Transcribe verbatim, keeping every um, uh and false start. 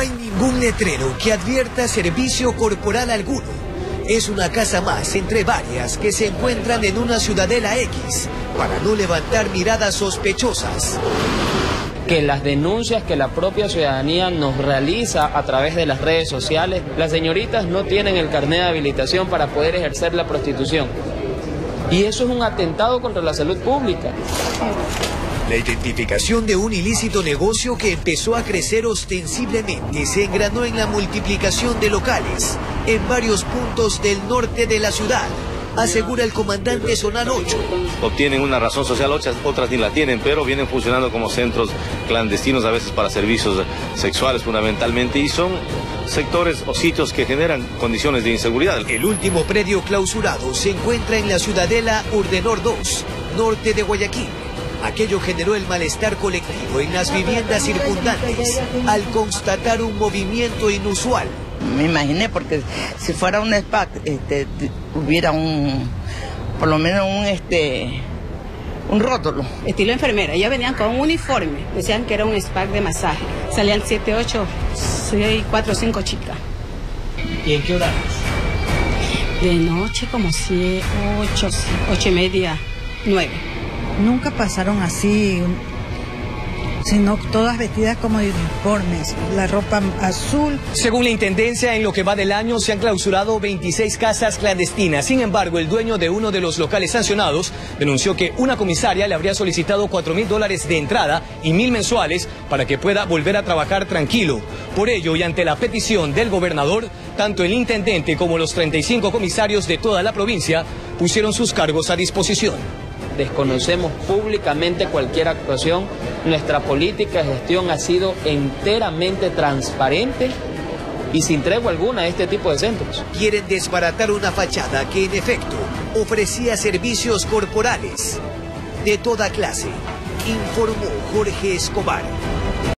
hay ningún letrero que advierta servicio corporal alguno. Es una casa más entre varias que se encuentran en una ciudadela X para no levantar miradas sospechosas. Que las denuncias que la propia ciudadanía nos realiza a través de las redes sociales, las señoritas no tienen el carnet de habilitación para poder ejercer la prostitución. Y eso es un atentado contra la salud pública. La identificación de un ilícito negocio que empezó a crecer ostensiblemente se engranó en la multiplicación de locales en varios puntos del norte de la ciudad, asegura el comandante zonal ocho. Obtienen una razón social, otras, otras ni la tienen, pero vienen funcionando como centros clandestinos, a veces para servicios sexuales fundamentalmente, y son sectores o sitios que generan condiciones de inseguridad. El último predio clausurado se encuentra en la ciudadela Urdenor dos, norte de Guayaquil. Aquello generó el malestar colectivo en las viviendas circundantes al constatar un movimiento inusual. Me imaginé, porque si fuera un spa, este, hubiera un, por lo menos un, este, un rótulo. Estilo enfermera, ellas venían con un uniforme, decían que era un spa de masaje. Salían siete, ocho, seis, cuatro, cinco chicas. ¿Y en qué horarios? De noche como siete, ocho, ocho y media, nueve. Nunca pasaron así, sino todas vestidas como de uniformes, la ropa azul. Según la Intendencia, en lo que va del año se han clausurado veintiséis casas clandestinas. Sin embargo, el dueño de uno de los locales sancionados denunció que una comisaria le habría solicitado cuatro mil dólares de entrada y mil mensuales para que pueda volver a trabajar tranquilo. Por ello, y ante la petición del gobernador, tanto el intendente como los treinta y cinco comisarios de toda la provincia pusieron sus cargos a disposición. Desconocemos públicamente cualquier actuación. Nuestra política de gestión ha sido enteramente transparente y sin tregua alguna a este tipo de centros. Quieren desbaratar una fachada que en efecto ofrecía servicios corporales de toda clase, informó Jorge Escobar.